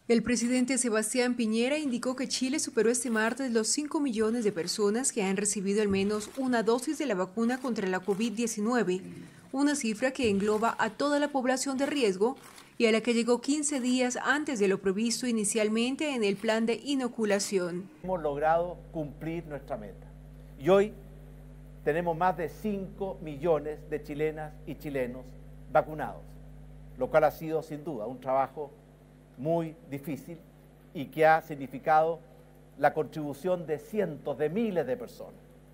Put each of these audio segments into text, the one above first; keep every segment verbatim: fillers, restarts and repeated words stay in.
El presidente Sebastián Piñera indicó que Chile superó este martes los cinco millones de personas que han recibido al menos una dosis de la vacuna contra la COVID diecinueve, una cifra que engloba a toda la población de riesgo y a la que llegó quince días antes de lo previsto inicialmente en el plan de inoculación. Hemos logrado cumplir nuestra meta y hoy tenemos más de cinco millones de chilenas y chilenos vacunados, lo cual ha sido sin duda un trabajo muy difícil y que ha significado la contribución de cientos de miles de personas.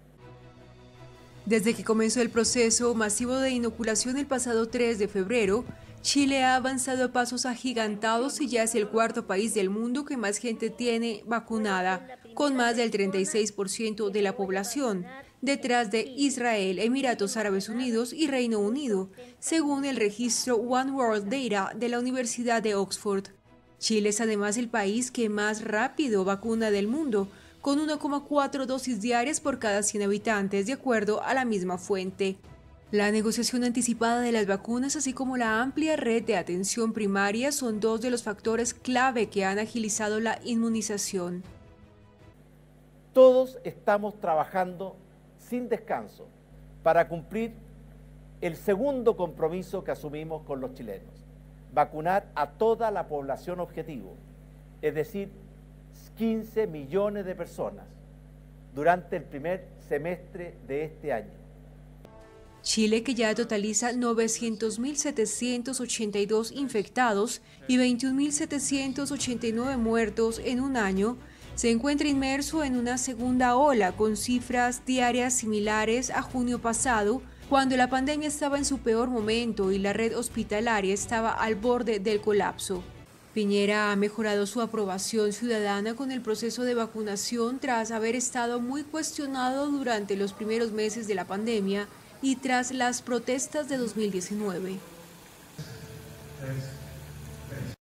Desde que comenzó el proceso masivo de inoculación el pasado tres de febrero, Chile ha avanzado a pasos agigantados y ya es el cuarto país del mundo que más gente tiene vacunada, con más del treinta y seis por ciento de la población, detrás de Israel, Emiratos Árabes Unidos y Reino Unido, según el registro One World Data de la Universidad de Oxford. Chile es además el país que más rápido vacuna del mundo, con uno coma cuatro dosis diarias por cada cien habitantes, de acuerdo a la misma fuente. La negociación anticipada de las vacunas, así como la amplia red de atención primaria, son dos de los factores clave que han agilizado la inmunización. Todos estamos trabajando sin descanso para cumplir el segundo compromiso que asumimos con los chilenos: vacunar a toda la población objetivo, es decir, quince millones de personas durante el primer semestre de este año. Chile, que ya totaliza novecientos mil setecientos ochenta y dos infectados y veintiún mil setecientos ochenta y nueve muertos en un año, se encuentra inmerso en una segunda ola con cifras diarias similares a junio pasado, cuando la pandemia estaba en su peor momento y la red hospitalaria estaba al borde del colapso. Piñera ha mejorado su aprobación ciudadana con el proceso de vacunación tras haber estado muy cuestionado durante los primeros meses de la pandemia y tras las protestas de dos mil diecinueve.